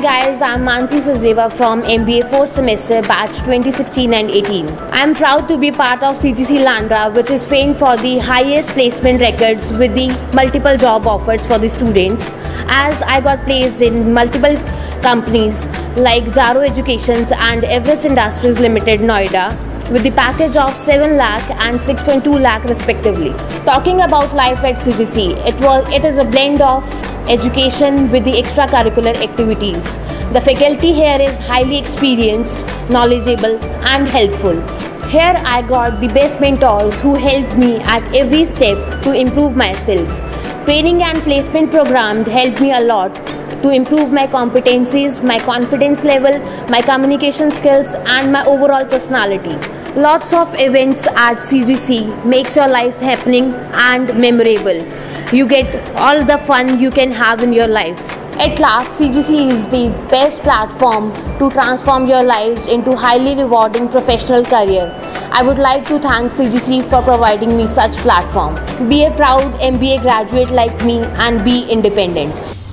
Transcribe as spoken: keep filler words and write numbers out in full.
guys, I'm Mansi Sachdeva from M B A fourth semester batch twenty sixteen and eighteen. I'm proud to be part of C G C Landran, which is famed for the highest placement records with the multiple job offers for the students, as I got placed in multiple companies like Jaro Educations and Everest Industries Limited, Noida, with the package of seven lakh and six point two lakh respectively. Talking about life at C G C, it was it is a blend of education with the extracurricular activities. The faculty here is highly experienced, knowledgeable and helpful. Here I got the best mentors who helped me at every step to improve myself. Training and placement program helped me a lot to improve my competencies, my confidence level, my communication skills and my overall personality. Lots of events at C G C makes your life happening and memorable. You get all the fun you can have in your life. At last, C G C is the best platform to transform your lives into highly rewarding professional career. I would like to thank C G C for providing me such platform. Be a proud M B A graduate like me and be independent.